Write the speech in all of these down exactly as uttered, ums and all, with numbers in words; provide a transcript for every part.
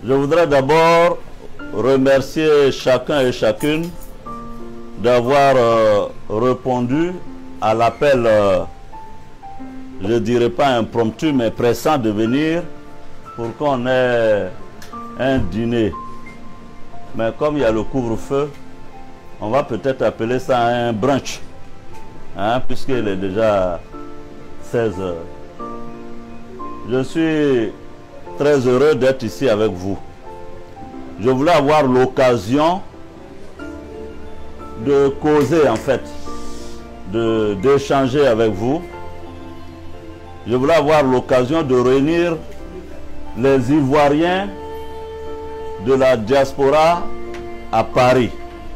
Je voudrais d'abord remercier chacun et chacune d'avoir euh, répondu à l'appel, euh, je ne dirais pas impromptu, mais pressant de venir pour qu'on ait un dîner. Mais comme il y a le couvre-feu, on va peut-être appeler ça un brunch, hein, puisqu'il est déjà seize heures. Je suis très heureux d'être ici avec vous. Je voulais avoir l'occasion de causer, en fait, de, d'échanger avec vous. Je voulais avoir l'occasion de réunir les Ivoiriens de la diaspora à Paris.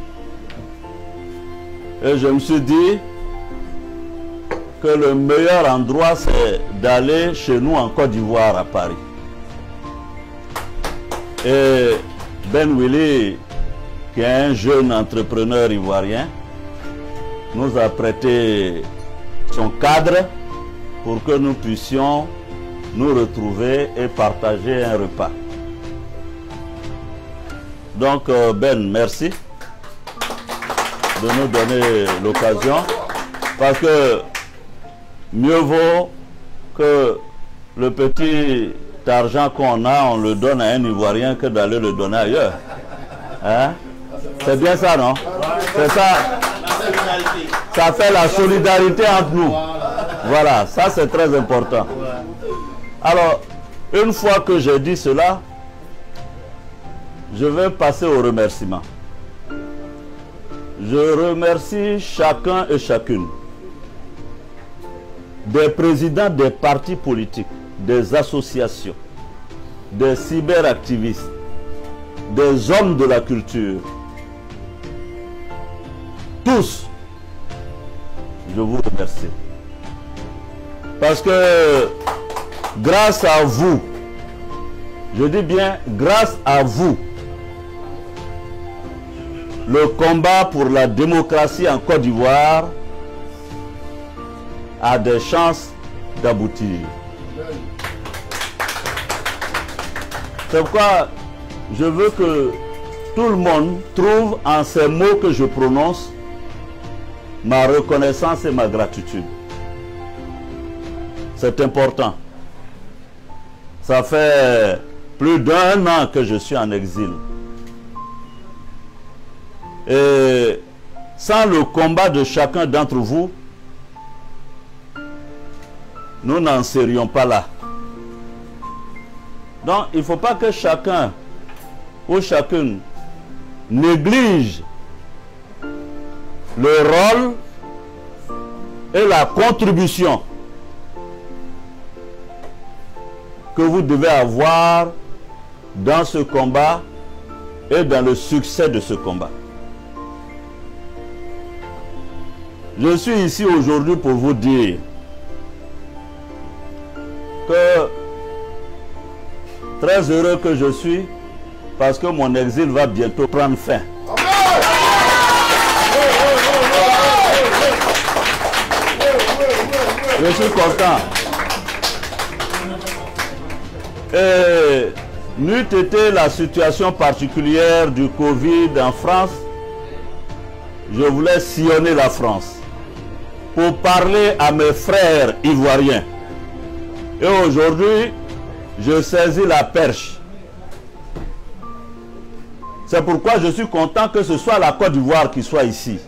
Et je me suis dit que le meilleur endroit, c'est d'aller chez nous en Côte d'Ivoire, à Paris. Et Ben Willy, qui est un jeune entrepreneur ivoirien, nous a prêté son cadre pour que nous puissions nous retrouver et partager un repas. Donc Ben, merci de nous donner l'occasion, parce que mieux vaut que le petit argent qu'on a, on le donne à un Ivoirien que d'aller le donner ailleurs. Hein? C'est bien ça, non? C'est ça. Ça fait la solidarité entre nous. Voilà, ça c'est très important. Alors, une fois que j'ai dit cela, je vais passer au remerciement. Je remercie chacun et chacune des présidents des partis politiques, des associations, des cyberactivistes, des hommes de la culture. Tous, je vous remercie. Parce que grâce à vous, je dis bien grâce à vous, le combat pour la démocratie en Côte d'Ivoire a des chances d'aboutir. C'est pourquoi je veux que tout le monde trouve en ces mots que je prononce ma reconnaissance et ma gratitude. C'est important. Ça fait plus d'un an que je suis en exil. Et sans le combat de chacun d'entre vous, nous n'en serions pas là. Donc, il ne faut pas que chacun ou chacune néglige le rôle et la contribution que vous devez avoir dans ce combat et dans le succès de ce combat. Je suis ici aujourd'hui pour vous dire que très heureux que je suis parce que mon exil va bientôt prendre fin. Je suis content. Et n'eût été la situation particulière du Covid en France, je voulais sillonner la France pour parler à mes frères ivoiriens. Et aujourd'hui, je saisis la perche. C'est pourquoi je suis content que ce soit la Côte d'Ivoire qui soit ici.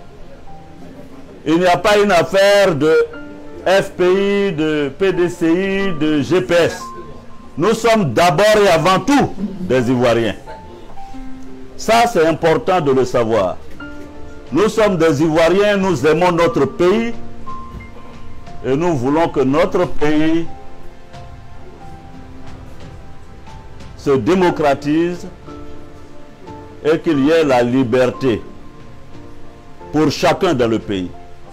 Il n'y a pas une affaire de F P I, de P D C I, de G P S. Nous sommes d'abord et avant tout des Ivoiriens. Ça, c'est important de le savoir. Nous sommes des Ivoiriens, nous aimons notre pays et nous voulons que notre pays se démocratise et qu'il y ait la liberté pour chacun dans le pays.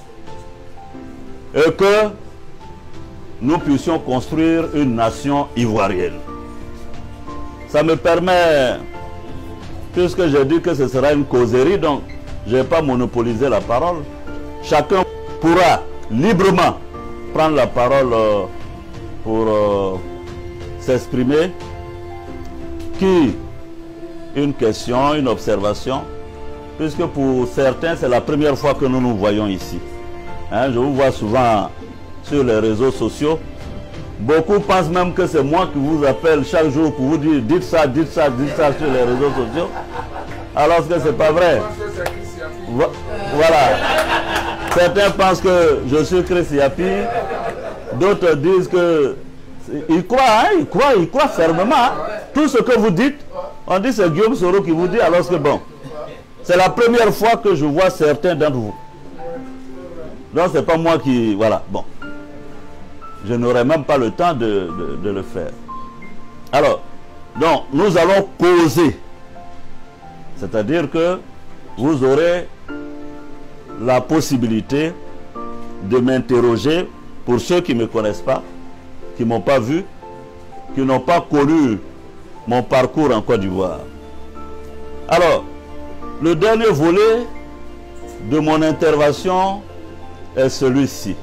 Et que nous puissions construire une nation ivoirienne. Ça me permet, puisque j'ai dit que ce sera une causerie, donc je ne vais pas monopoliser la parole. Chacun pourra librement prendre la parole euh, pour euh, s'exprimer. qui, une question, une observation, puisque pour certains, c'est la première fois que nous nous voyons ici. Hein, je vous vois souvent sur les réseaux sociaux. Beaucoup pensent même que c'est moi qui vous appelle chaque jour pour vous dire dites ça, dites ça, dites ça sur les réseaux sociaux. Alors que c'est pas vrai. Voilà. Certains pensent que je suis Chris Yapi. D'autres disent que... Ils croient, hein, ils croient, ils croient fermement. Hein. Tout ce que vous dites, on dit c'est Guillaume Soro qui vous dit, alors que bon, c'est la première fois que je vois certains d'entre vous. Donc c'est pas moi qui... Voilà, bon. Je n'aurai même pas le temps de, de, de le faire. Alors, donc, nous allons causer. C'est-à-dire que vous aurez la possibilité de m'interroger pour ceux qui ne me connaissent pas, qui ne m'ont pas vu, qui n'ont pas connu mon parcours en Côte d'Ivoire. Alors, le dernier volet de mon intervention est celui-ci.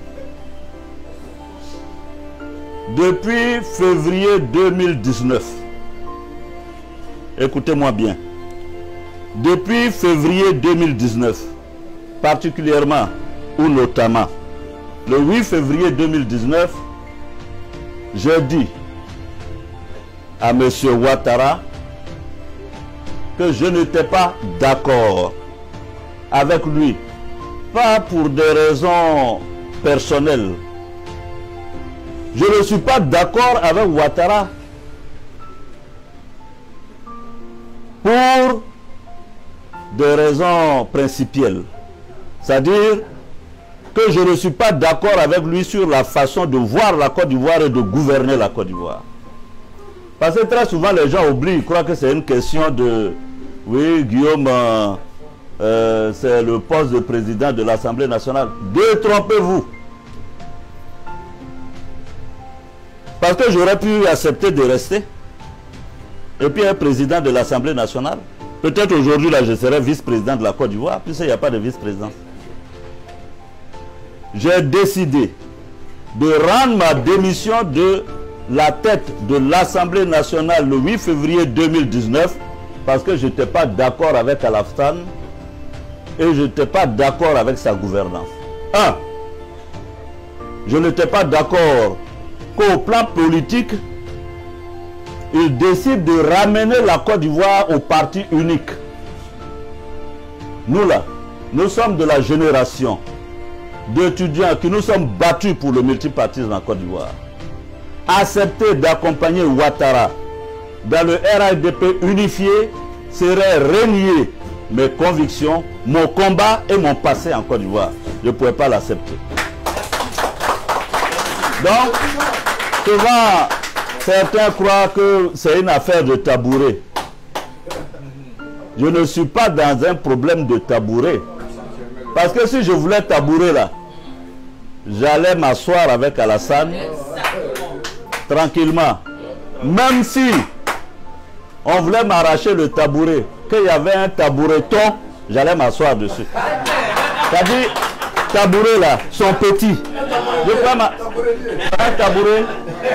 Depuis février deux mille dix-neuf, écoutez-moi bien, depuis février deux mille dix-neuf, particulièrement ou notamment, le huit février deux mille dix-neuf, j'ai dit à M. Ouattara que je n'étais pas d'accord avec lui, pas pour des raisons personnelles. Je ne suis pas d'accord avec Ouattara pour des raisons principielles. C'est-à-dire que je ne suis pas d'accord avec lui sur la façon de voir la Côte d'Ivoire et de gouverner la Côte d'Ivoire. Parce que très souvent les gens oublient, ils croient que c'est une question de... Oui, Guillaume, euh, euh, c'est le poste de président de l'Assemblée nationale. Détrompez-vous. Parce que j'aurais pu accepter de rester. Et puis être président de l'Assemblée nationale. Peut-être aujourd'hui, là, je serai vice-président de la Côte d'Ivoire, puisqu'il n'y a pas de vice-président. J'ai décidé de rendre ma démission de la tête de l'Assemblée nationale le huit février deux mille dix-neuf parce que je n'étais pas d'accord avec Al-Aftan et je n'étais pas d'accord avec sa gouvernance. Un, je n'étais pas d'accord qu'au plan politique, il décide de ramener la Côte d'Ivoire au parti unique. Nous là, nous sommes de la génération d'étudiants qui nous sommes battus pour le multipartisme en Côte d'Ivoire. Accepter d'accompagner Ouattara dans le R H D P unifié serait renier mes convictions, mon combat et mon passé en Côte d'Ivoire. Je ne pouvais pas l'accepter. Donc, souvent, certains croient que c'est une affaire de tabouret. Je ne suis pas dans un problème de tabouret. Parce que si je voulais tabourer là, j'allais m'asseoir avec Alassane tranquillement. Même si on voulait m'arracher le tabouret, qu'il y avait un taboureton, j'allais m'asseoir dessus. C'est-à-dire, tabouret là, sont petits. Je prends ma... un tabouret.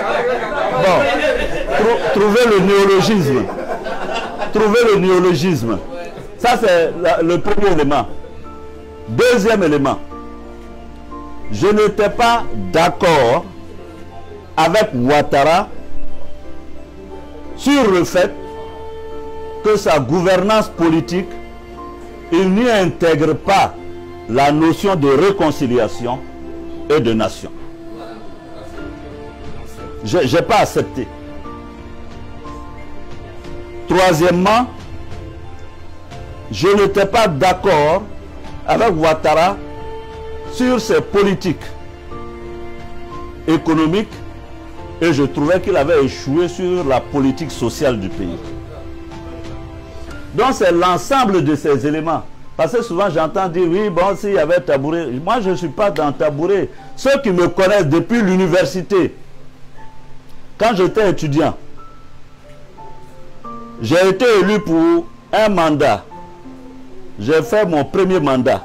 Bon, trou trouver le néologisme. Trouver le néologisme. Ça, c'est le premier élément. Deuxième élément. Je n'étais pas d'accord avec Ouattara sur le fait que sa gouvernance politique, il n'y intègre pas la notion de réconciliation et de nation. Je n'ai pas accepté. Troisièmement, je n'étais pas d'accord avec Ouattara sur ses politiques économiques et je trouvais qu'il avait échoué sur la politique sociale du pays. Donc c'est l'ensemble de ces éléments. Parce que souvent j'entends dire, oui, bon, s'il y avait tabouret. Moi, je ne suis pas dans tabouret. Ceux qui me connaissent depuis l'université, quand j'étais étudiant, j'ai été élu pour un mandat. J'ai fait mon premier mandat.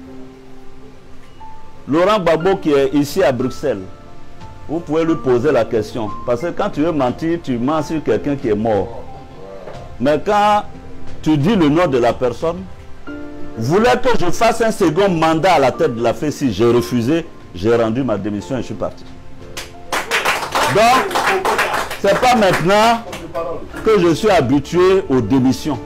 Laurent Gbagbo qui est ici à Bruxelles, vous pouvez lui poser la question. Parce que quand tu veux mentir, tu mens sur quelqu'un qui est mort. Mais quand tu dis le nom de la personne, voulait que je fasse un second mandat à la tête de la F E C I, j'ai refusé, j'ai rendu ma démission et je suis parti. Donc, ce n'est pas maintenant que je suis habitué aux démissions.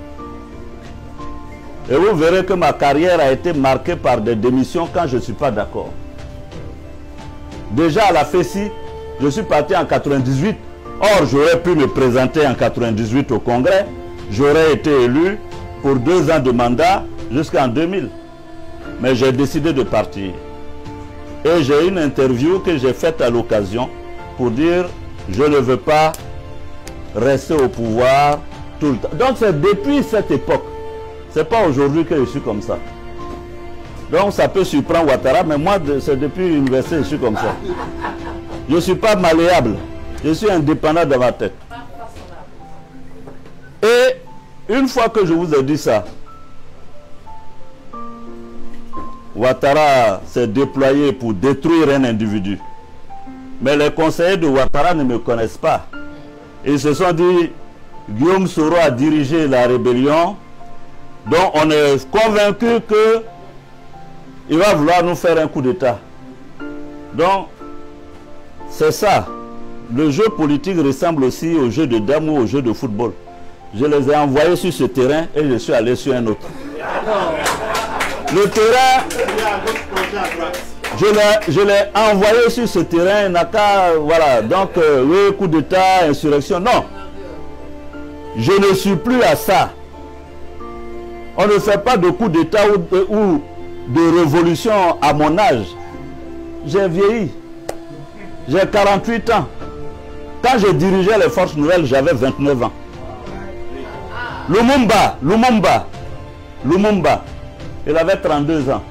Et vous verrez que ma carrière a été marquée par des démissions quand je ne suis pas d'accord. Déjà à la F E C I, je suis parti en quatre-vingt-dix-huit. Or, j'aurais pu me présenter en quatre-vingt-dix-huit au Congrès. J'aurais été élu pour deux ans de mandat jusqu'en deux mille. Mais j'ai décidé de partir. Et j'ai une interview que j'ai faite à l'occasion pour dire je ne veux pas rester au pouvoir tout le temps. Donc c'est depuis cette époque. Ce n'est pas aujourd'hui que je suis comme ça. Donc ça peut surprendre Ouattara, mais moi c'est depuis l'université que je suis comme ça. Je ne suis pas malléable. Je suis indépendant dans ma tête. Et une fois que je vous ai dit ça, Ouattara s'est déployé pour détruire un individu. Mais les conseillers de Ouattara ne me connaissent pas. Ils se sont dit, Guillaume Soro a dirigé la rébellion, donc on est convaincu qu'il va vouloir nous faire un coup d'État. Donc, c'est ça. Le jeu politique ressemble aussi au jeu de dames ou au jeu de football. Je les ai envoyés sur ce terrain et je suis allé sur un autre. Le terrain, je l'ai envoyé sur ce terrain, n'a qu'à, voilà, donc, euh, oui, coup d'État, insurrection, non. Je ne suis plus à ça. On ne fait pas de coup d'État ou, ou de révolution à mon âge. J'ai vieilli. J'ai quarante-huit ans. Quand je dirigeais les forces nouvelles, j'avais vingt-neuf ans. Lumumba, Lumumba, Lumumba, il avait trente-deux ans.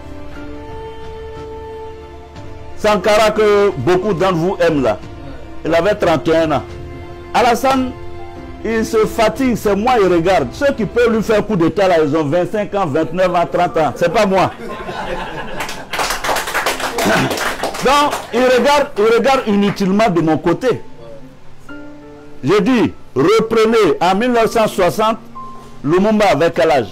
Sankara, que beaucoup d'entre vous aiment là, il avait trente et un ans. Alassane, il se fatigue, c'est moi, il regarde. Ceux qui peuvent lui faire coup d'état là, ils ont vingt-cinq ans, vingt-neuf ans, trente ans. C'est pas moi. Donc, il regarde, il regarde inutilement de mon côté. J'ai dit, reprenez, en mille neuf cent soixante, Lumumba avait quel âge?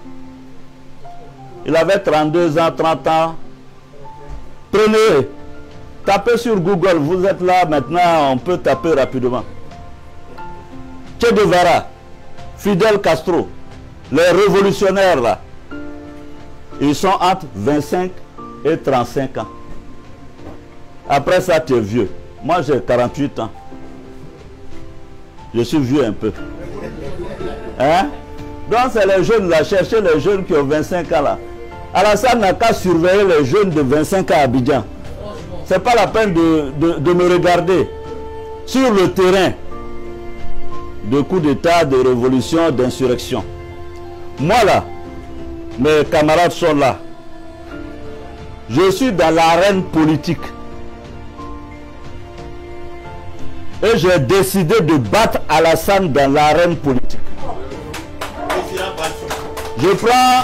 Il avait trente-deux ans, trente ans. Prenez, tapez sur Google, vous êtes là maintenant, on peut taper rapidement. Che Guevara, Fidel Castro, les révolutionnaires là, ils sont entre vingt-cinq et trente-cinq ans. Après ça, tu es vieux. Moi, j'ai quarante-huit ans. Je suis vieux un peu. Hein? Donc, c'est les jeunes là, cherchez les jeunes qui ont vingt-cinq ans là. Alassane n'a qu'à surveiller les jeunes de vingt-cinq ans à Abidjan. Ce n'est pas la peine de, de, de me regarder. Sur le terrain de coups d'État, de révolution, d'insurrection. Moi là, mes camarades sont là. Je suis dans l'arène politique. Et j'ai décidé de battre Alassane dans l'arène politique. Je prends,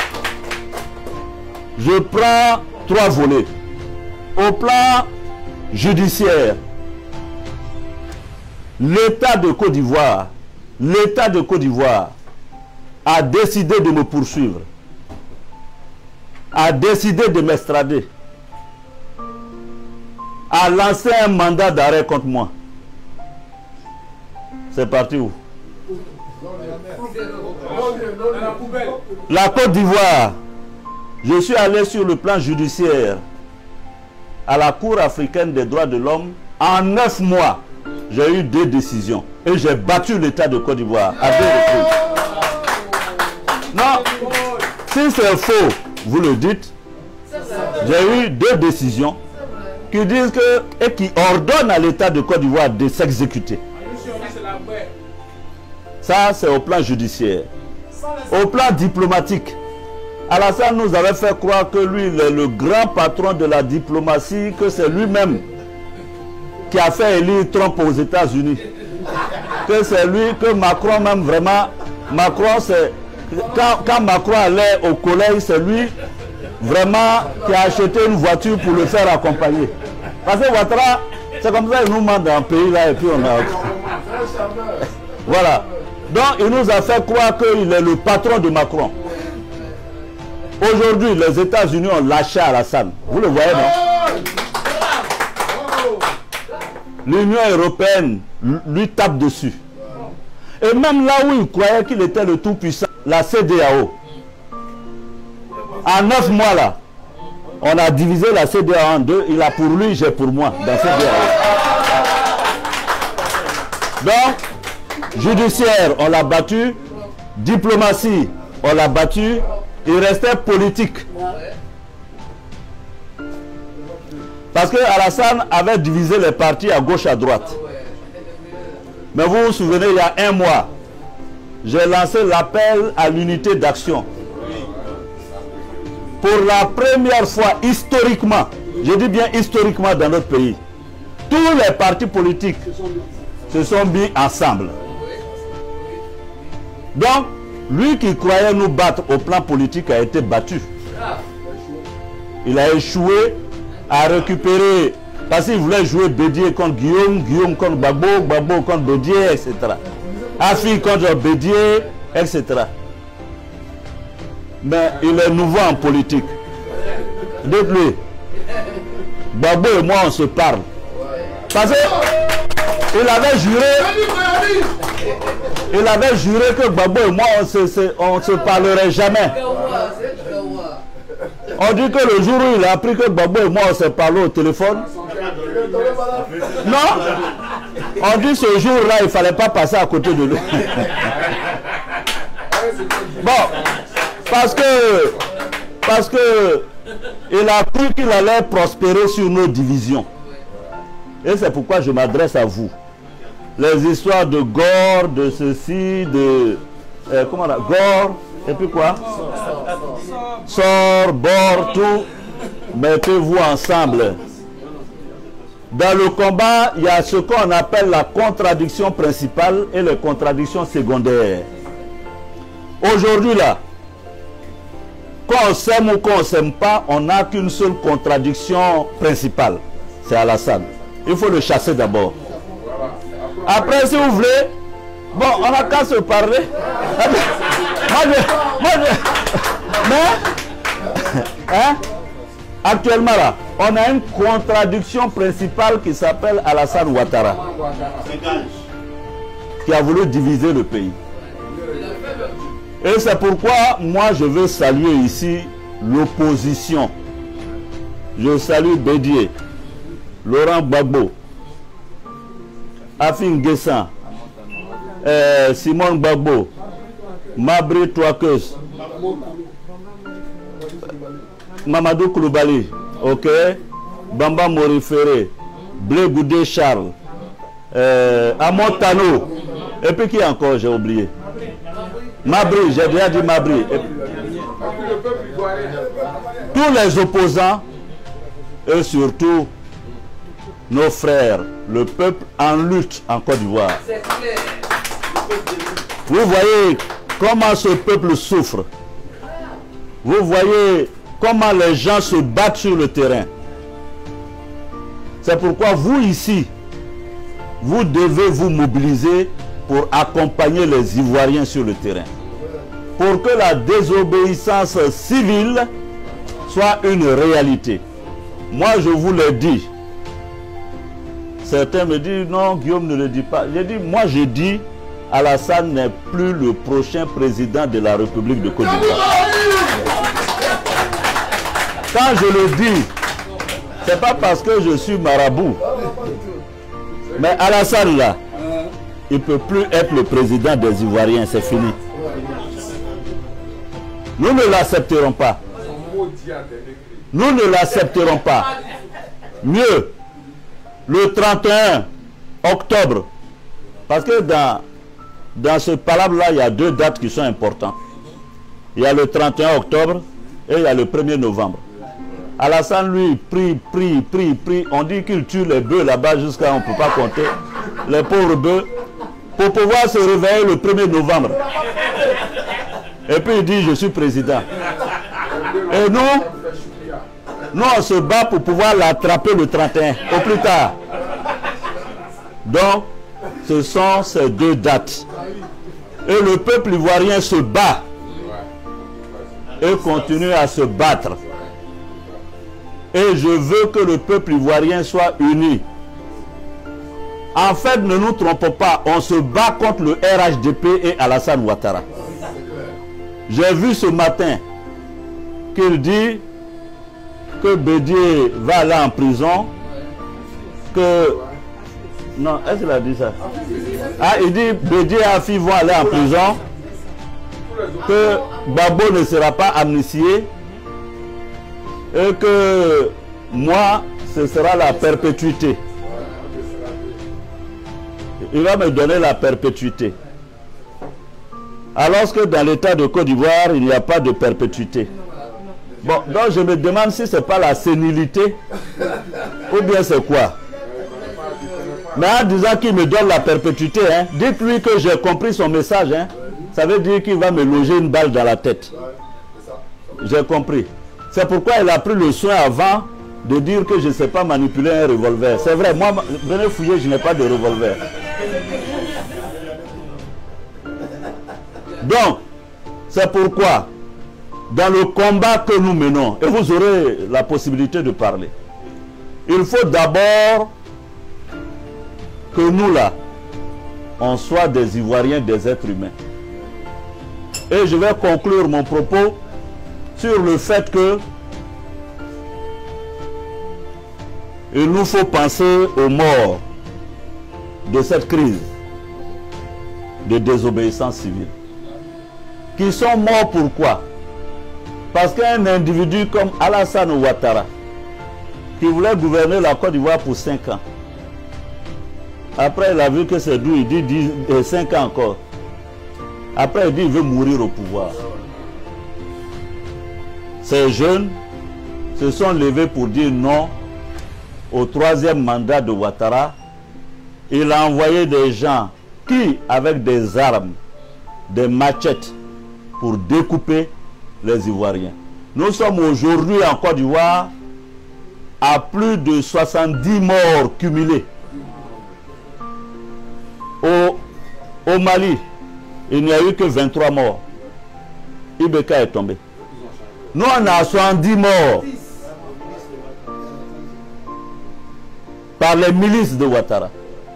je prends trois volets. Au plan judiciaire, l'État de Côte d'Ivoire, l'État de Côte d'Ivoire a décidé de me poursuivre, a décidé de m'extrader, a lancé un mandat d'arrêt contre moi. C'est parti où? La Côte d'Ivoire, je suis allé sur le plan judiciaire à la Cour africaine des droits de l'homme. En neuf mois, j'ai eu deux décisions et j'ai battu l'État de Côte d'Ivoire à deux reprises. Non, si c'est faux, vous le dites. J'ai eu deux décisions qui disent que et qui ordonnent à l'État de Côte d'Ivoire de s'exécuter. Ça, c'est au plan judiciaire. Au plan diplomatique, Alassane nous avait fait croire que lui, il est le grand patron de la diplomatie, que c'est lui-même qui a fait élire Trump aux États-Unis. Que c'est lui, que Macron même vraiment, Macron c'est, quand, quand Macron allait au collège, c'est lui vraiment qui a acheté une voiture pour le faire accompagner. Parce que Ouattara, c'est comme ça qu'il nous mande dans le pays là et puis on a... Voilà. Donc, il nous a fait croire qu'il est le patron de Macron. Aujourd'hui, les États-Unis ont lâché Alassane. Vous le voyez, non? L'Union européenne lui tape dessus. Et même là où il croyait qu'il était le tout-puissant, la C D A O, en neuf mois là, on a divisé la C D A O en deux. Il a pour lui, j'ai pour moi dans C D A O. Donc, judiciaire, on l'a battu. Diplomatie, on l'a battu. Il restait politique. Parce que Alassane avait divisé les partis à gauche, à droite. Mais vous vous souvenez, il y a un mois, j'ai lancé l'appel à l'unité d'action. Pour la première fois, historiquement, je dis bien historiquement dans notre pays, tous les partis politiques se sont mis ensemble. Donc, lui qui croyait nous battre au plan politique a été battu. Il a échoué à récupérer, parce qu'il voulait jouer Bédier contre Guillaume, Guillaume contre Gbagbo, Gbagbo contre Bédier, et cetera. Afi contre Bédier, et cetera. Mais il est nouveau en politique. Depuis, Gbagbo et moi on se parle. Parce qu'il avait juré, il avait juré que Gbagbo et moi on se, se, on se parlerait jamais. On dit que le jour où il a appris que Gbagbo et moi on s'est parlé au téléphone. Non, on dit ce jour-là il ne fallait pas passer à côté de lui. Bon, parce que parce que il a cru qu'il allait prospérer sur nos divisions. Et c'est pourquoi je m'adresse à vous. Les histoires de gore, de ceci, de euh, comment on a gore, et puis quoi? Sort, bord, tout. Mettez-vous ensemble. Dans le combat, il y a ce qu'on appelle la contradiction principale et les contradictions secondaires. Aujourd'hui là, quand on s'aime ou qu'on ne s'aime pas, on n'a qu'une seule contradiction principale. C'est Alassane. Il faut le chasser d'abord. Après, si vous voulez, bon, on n'a qu'à se parler. Moi, je, moi, je, mais, hein, actuellement là, on a une contradiction principale qui s'appelle Alassane Ouattara, qui a voulu diviser le pays. Et c'est pourquoi moi je veux saluer ici l'opposition. Je salue Bédier, Laurent Gbagbo, Afin Guessan, euh, Simon Gbagbo, Mabri Touakeus, Mamadou Koulibaly, ok, Bamba Morifere, Blé Goudé Charles, euh, Amon Tano, et puis qui encore j'ai oublié? Mabri, j'ai déjà dit Mabri. Et tous les opposants, et surtout nos frères, le peuple en lutte en Côte d'Ivoire. Vous voyez comment ce peuple souffre. Vous voyez comment les gens se battent sur le terrain. C'est pourquoi vous ici, vous devez vous mobiliser pour accompagner les Ivoiriens sur le terrain. Pour que la désobéissance civile soit une réalité. Moi, je vous le dis. Certains me disent, non, Guillaume ne le dit pas. J'ai dit, moi je dis, Alassane n'est plus le prochain président de la République de Côte d'Ivoire. Quand je le dis, ce n'est pas parce que je suis marabout. Mais Alassane là, il ne peut plus être le président des Ivoiriens, c'est fini. Nous ne l'accepterons pas. Nous ne l'accepterons pas. Mieux, le trente et un octobre, parce que dans, dans ce palabre-là, il y a deux dates qui sont importantes. Il y a le trente et un octobre et il y a le premier novembre. Alassane, lui, prie, prie, prie, prie. On dit qu'il tue les bœufs là-bas jusqu'à on ne peut pas compter. Les pauvres bœufs. Pour pouvoir se réveiller le premier novembre. Et puis il dit, je suis président. Et nous, nous on se bat pour pouvoir l'attraper le trente et un, au plus tard. Donc, ce sont ces deux dates. Et le peuple ivoirien se bat. Et continue à se battre. Et je veux que le peuple ivoirien soit uni. En fait, ne nous trompons pas, on se bat contre le R H D P et Alassane Ouattara. J'ai vu ce matin qu'il dit que Bédié va aller en prison, que... Non, est-ce qu'il a dit ça? Ah, il dit Bédié et Afi vont aller en prison, que Babo ne sera pas amnistié, et que moi, ce sera la perpétuité. Il va me donner la perpétuité. Alors que dans l'état de Côte d'Ivoire, il n'y a pas de perpétuité. Bon, donc je me demande si ce n'est pas la sénilité ou bien c'est quoi. Mais en disant qu'il me donne la perpétuité, hein, dites-lui que j'ai compris son message. Hein. Ça veut dire qu'il va me loger une balle dans la tête. J'ai compris. C'est pourquoi il a pris le soin avant de dire que je ne sais pas manipuler un revolver. C'est vrai, moi, venez fouiller, je n'ai pas de revolver. Donc, c'est pourquoi, dans le combat que nous menons, et vous aurez la possibilité de parler, il faut d'abord que nous, là, on soit des Ivoiriens, des êtres humains. Et je vais conclure mon propos sur le fait que il nous faut penser aux morts de cette crise de désobéissance civile. Qui sont morts pourquoi? Parce qu'un individu comme Alassane Ouattara, qui voulait gouverner la Côte d'Ivoire pour cinq ans, après il a vu que c'est doux, il dit cinq ans encore. Après il dit il veut mourir au pouvoir. Ces jeunes se sont levés pour dire non au troisième mandat de Ouattara. Il a envoyé des gens qui, avec des armes, des machettes, pour découper les Ivoiriens. Nous sommes aujourd'hui en Côte d'Ivoire à plus de soixante-dix morts cumulés. Au, au Mali, il n'y a eu que vingt-trois morts. Ibeka est tombé. Nous, on a soixante-dix morts par les milices de Ouattara.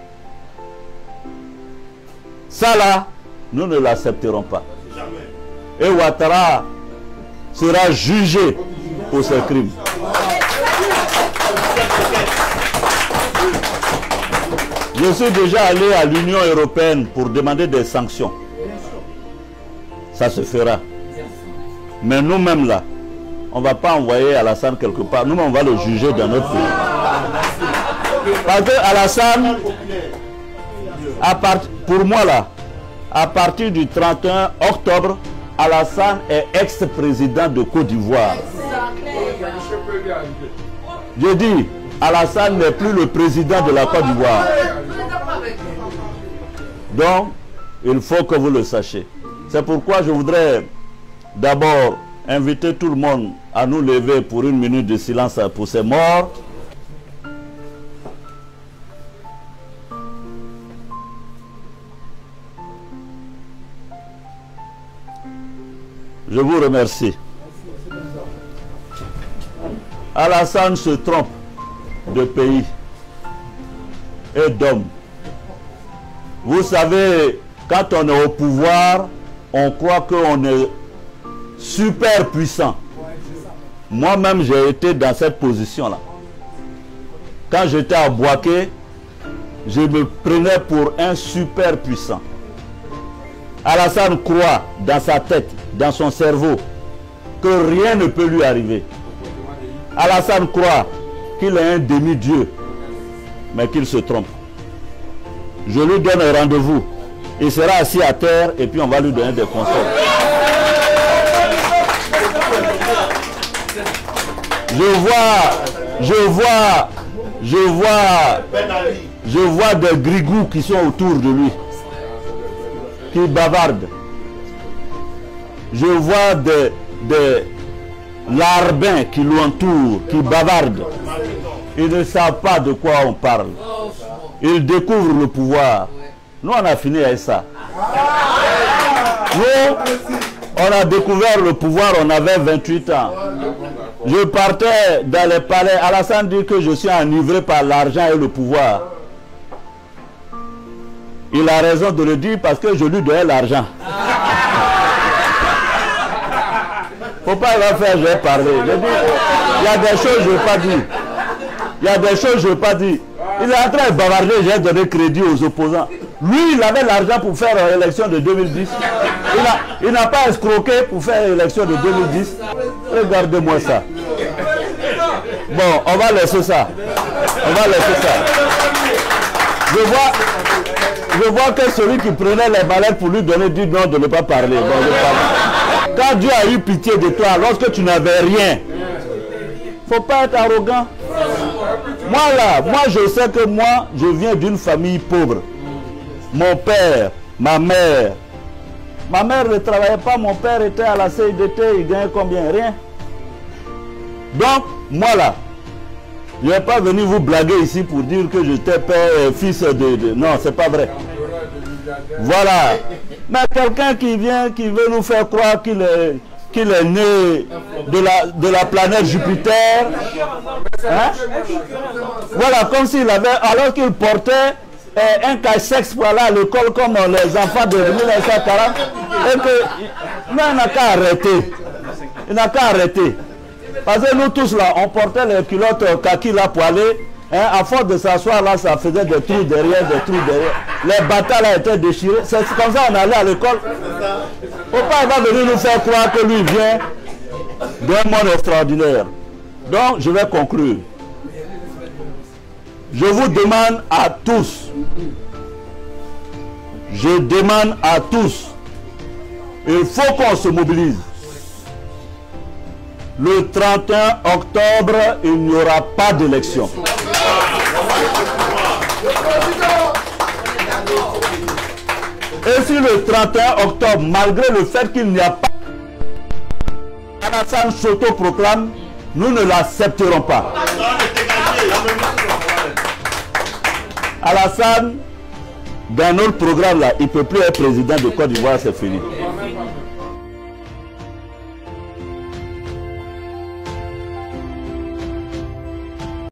Ça là, nous ne l'accepterons pas. Et Ouattara sera jugé pour ses crimes. Je suis déjà allé à l'Union européenne pour demander des sanctions. Ça se fera. Mais nous-mêmes là, on ne va pas envoyer Alassane quelque part. Nous-mêmes, on va le juger dans notre pays. Parce que Alassane, à part, pour moi là, à partir du trente et un octobre, Alassane est ex-président de Côte d'Ivoire. Je dis, Alassane n'est plus le président de la Côte d'Ivoire. Donc, il faut que vous le sachiez. C'est pourquoi je voudrais d'abord inviter tout le monde à nous lever pour une minute de silence pour ces morts. Je vous remercie. Alassane se trompe de pays et d'hommes. Vous savez, quand on est au pouvoir, on croit qu'on est super puissant. Moi-même, j'ai été dans cette position-là. Quand j'étais à Bouaké, je me prenais pour un super puissant. Alassane croit dans sa tête, dans son cerveau, que rien ne peut lui arriver. Alassane croit qu'il est un demi-dieu, mais qu'il se trompe. Je lui donne un rendez-vous. Il sera assis à terre et puis on va lui donner des conseils. Je vois, je vois, je vois, je vois des grigous qui sont autour de lui, qui bavardent. Je vois des, des larbins qui l'entourent, qui bavardent. Ils ne savent pas de quoi on parle. Ils découvrent le pouvoir. Nous, on a fini avec ça. Nous, on a découvert le pouvoir, on avait vingt-huit ans. Je partais dans les palais. Alassane dit que je suis enivré par l'argent et le pouvoir. Il a raison de le dire parce que je lui donnais l'argent. Faut pas va faire, je vais parler. Je dis, il y a des choses que je ne vais pas dire. Il y a des choses que je ne vais pas dire. Il est en train de bavarder, j'ai donné crédit aux opposants. Lui, il avait l'argent pour faire l'élection de deux mille dix. Il n'a pas escroqué pour faire l'élection de deux mille dix. Regardez-moi ça. Bon, on va laisser ça. On va laisser ça. Je vois, je vois que celui qui prenait les mallettes pour lui donner dit non de ne pas parler. Bon, je parle. Quand Dieu a eu pitié de toi, lorsque tu n'avais rien, il ne faut pas être arrogant. Moi là, moi je sais que moi, je viens d'une famille pauvre. Mon père, ma mère. Ma mère ne travaillait pas, mon père était à la C I D T, il gagnait combien? Rien. Donc, moi là, je ne vais pas venir vous blaguer ici pour dire que j'étais père, fils de... de... Non, c'est pas vrai. Voilà. Mais quelqu'un qui vient, qui veut nous faire croire qu'il est, qu'il est né de la, de la planète Jupiter. Hein? Voilà, comme s'il avait... Alors qu'il portait eh, un cache-sexe pour aller à l'école comme les enfants de mille neuf cent quarante. Et que... Mais il n'a qu'à arrêter. Il n'a qu'à arrêter. Parce que nous tous là, on portait les culottes kaki là pour aller, hein, à force de s'asseoir là, ça faisait des trous derrière, des trous derrière. Les batailles là étaient déchirés. C'est comme ça qu'on allait à l'école. Pourquoi il va venir nous faire croire que lui vient d'un monde extraordinaire? Donc, je vais conclure. Je vous demande à tous, je demande à tous, il faut qu'on se mobilise. Le trente et un octobre, il n'y aura pas d'élection. Et si le trente et un octobre, malgré le fait qu'il n'y a pas, Alassane s'auto-proclame, nous ne l'accepterons pas. Alassane, dans notre programme là, il ne peut plus être président de Côte d'Ivoire, c'est fini.